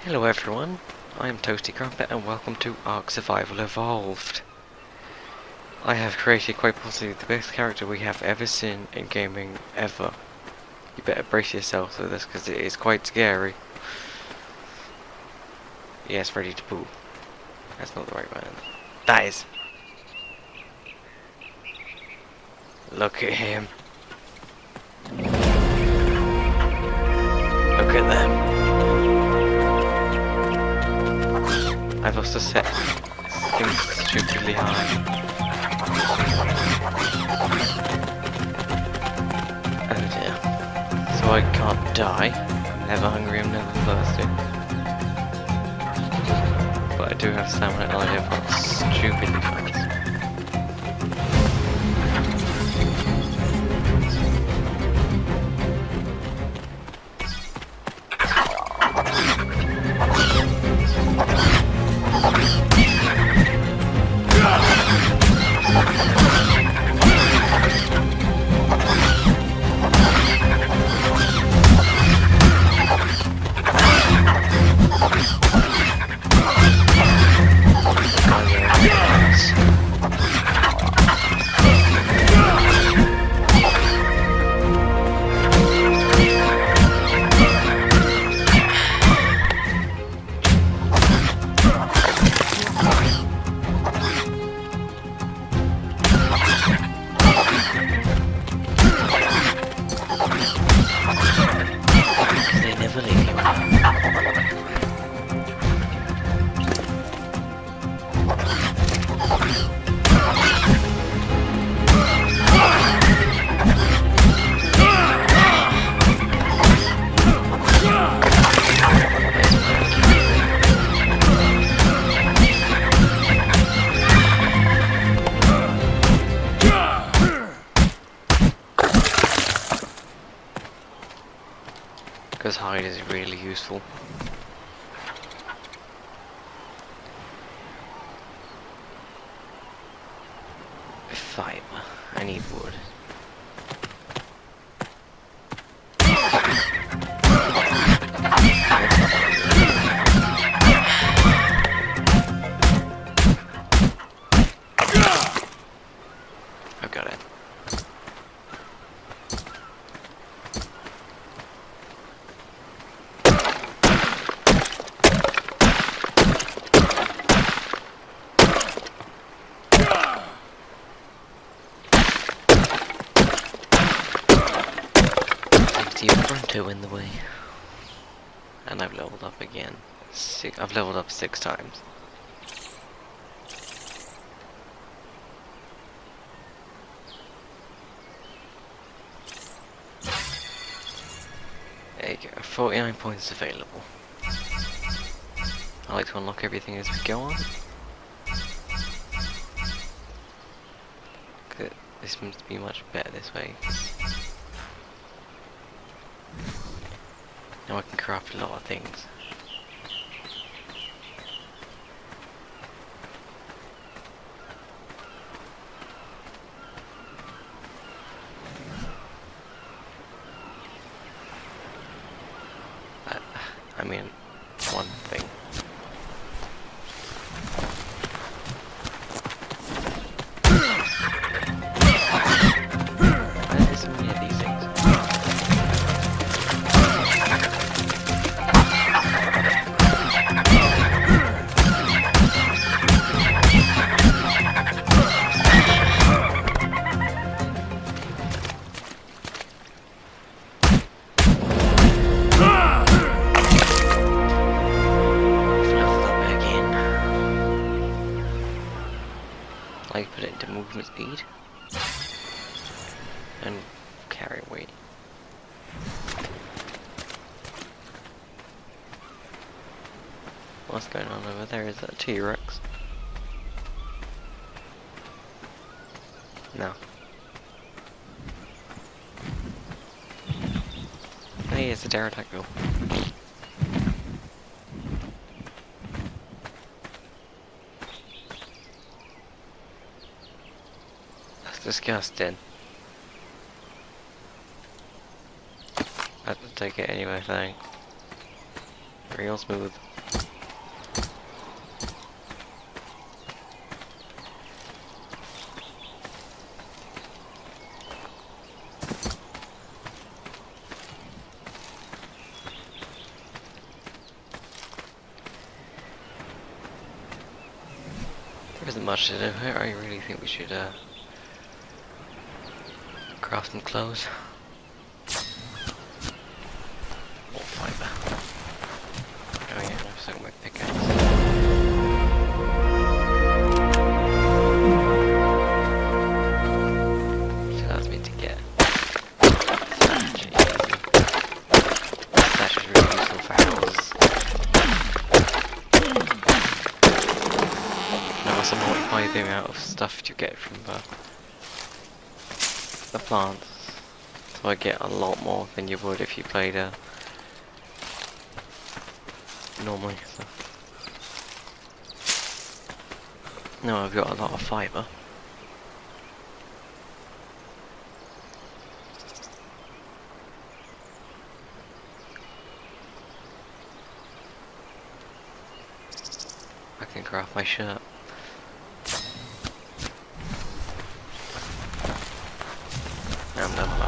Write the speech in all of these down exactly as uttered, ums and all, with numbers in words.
Hello everyone, I am Toasty Crumpet and welcome to Ark Survival Evolved. I have created quite possibly the best character we have ever seen in gaming ever. You better brace yourself for this because it is quite scary. Yes, ready to poop. That's not the right one. That is. Look at him. Look at them. I've also set things stupidly high. Oh dear. So I can't die. I'm never hungry, I'm never thirsty. But I do have stamina and I have got stupidly fast. Because hide is really useful. Fiber. I need wood. I've got it. Pronto in the way, and I've leveled up again. Six, I've leveled up six times. There you go, forty-nine points available. I like to unlock everything as we go on. This seems to be much better this way. Now I can craft a lot of things. Uh, I mean, one thing. Why are there so many of these things? I put it into movement speed and carry weight. What's going on over there? Is that a T-Rex? No. Hey, it's a pterodactyl. Disgusting. I have to take it anyway, thanks. Real smooth. There isn't much to do here. I really think we should uh, craft some clothes. Or fibre. Oh yeah, I've still got my pickaxe. Which allows me to get thatch easy. Thatch is really useful for houses. Now also multiply the amount of stuff you get from the, the plants. So I get a lot more than you would if you played a normally. So. Now I've got a lot of fibre. I can craft my shirt. Now I'm level up.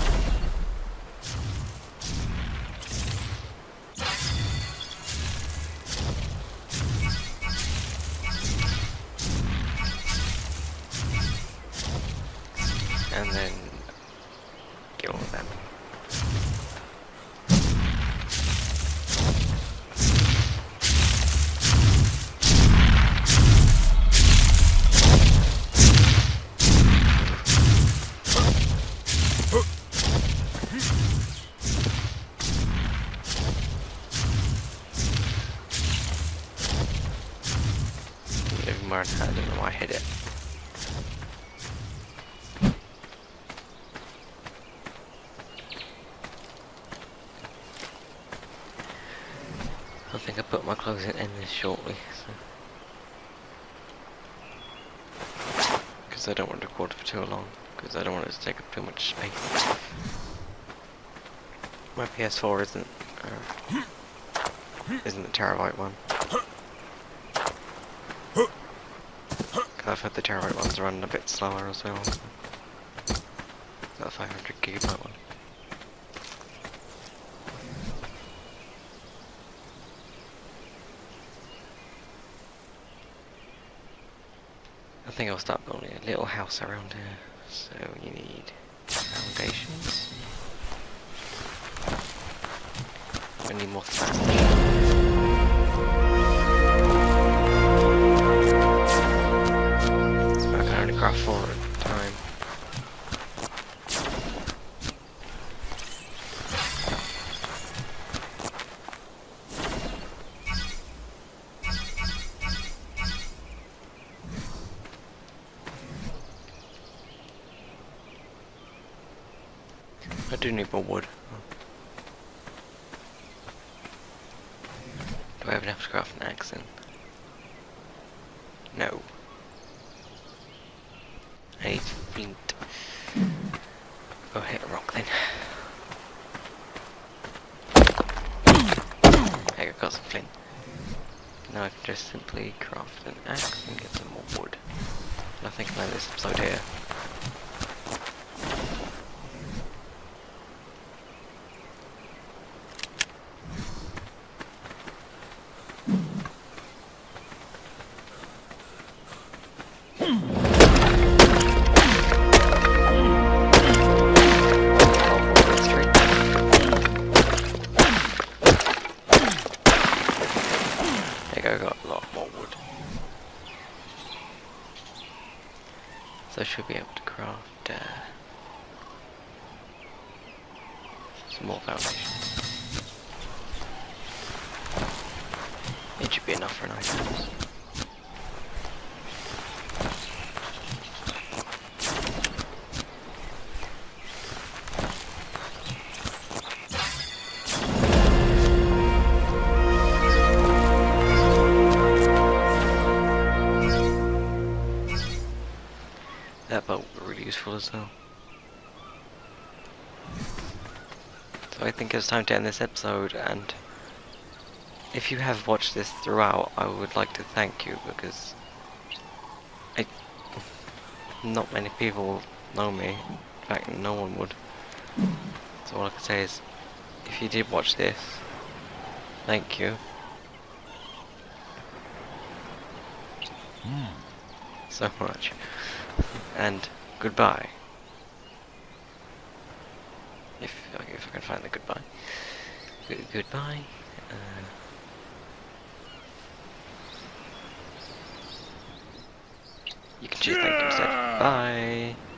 And then get all of them. I don't know why I hit it. I think I put my clothes in end this shortly, so. Because I don't want to record for too long, because I don't want it to take up too much space. My P S four isn't uh, isn't the terabyte one. I've had the terabyte ones run a bit slower as well. That five hundred gigabyte one. I think I'll start building a little house around here. So you need foundations. I need more thatch. Craft four at a time. I do need more wood. Do I have enough to craft an axe in? No. I need flint. Go hit a rock then. There, I got some flint. Now I can just simply craft an axe and get some more wood. And I think I'll end this episode here. I got a lot more wood. So I should be able to craft uh, some more foundations. It should be enough for an item. That boat was really useful as well. So I think it's time to end this episode, and if you have watched this throughout, I would like to thank you, because I, not many people know me. In fact, no one would. So all I can say is, if you did watch this, thank you. Hmm. so much. And goodbye. If, if I can find the goodbye. Good, goodbye. Uh, you can choose thank you instead. Bye.